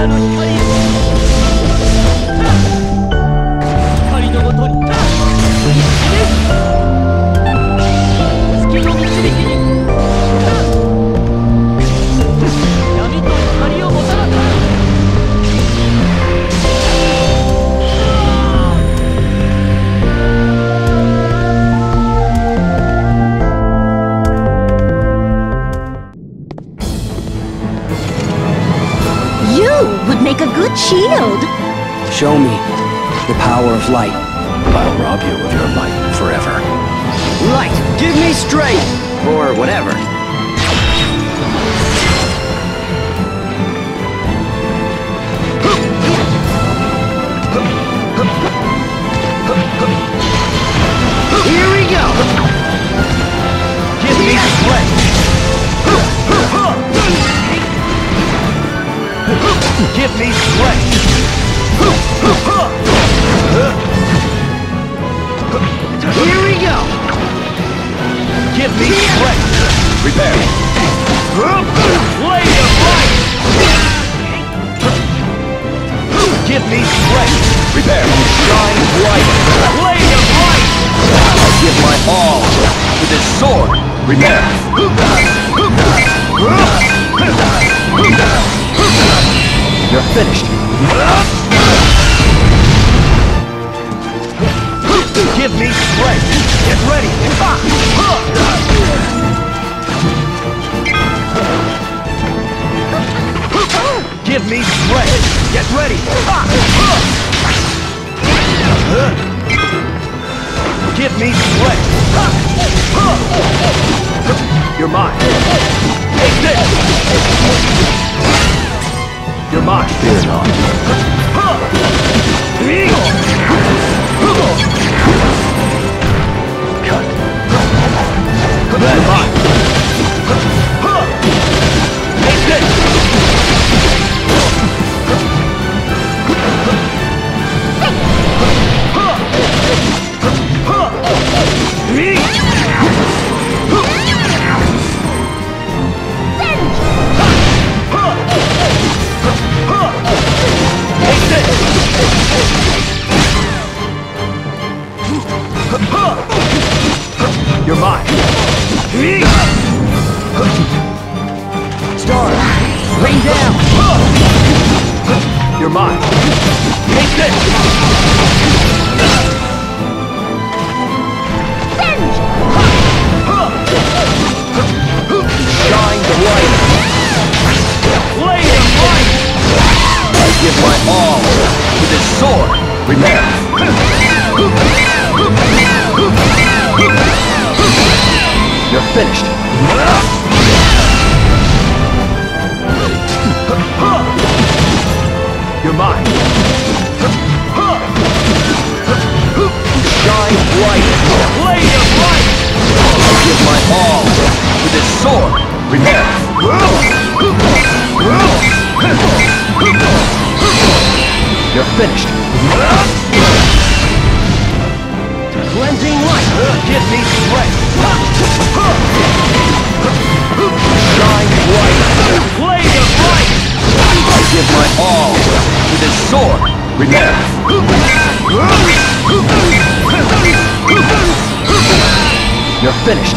Make a good shield. Show me the power of light. I'll rob you of your light forever. Light, give me strength! Or whatever. Here we go! Give me strength! Give me strength! Here we go! Give me strength! Prepare! Blade of light! Give me strength! Prepare! Shine bright! Blade of light! I'll give my all to this sword! Prepare! You're finished! Give me strength! Get ready! Give me strength! Get ready! Give me strength! You're mine! Take this! You're mine! Fear not. Cut. You're mine! Take this! You're mine! Star! Rain down! You're mine! Take this! Shine bright! Blade of light! I give my all to this sword! Prepare! You're finished! You're mine! Shine bright! Blade of light! I'll give my all to this sword! Prepare! You're finished! Cleansing light! Give me strength! Shine bright! Blade of light! I give my all to this sword! Prepare! You're finished!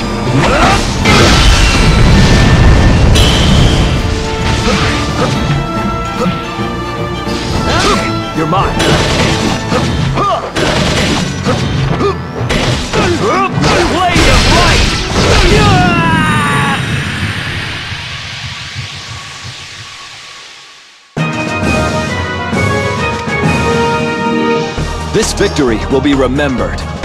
You're mine! Blade of light! This victory will be remembered.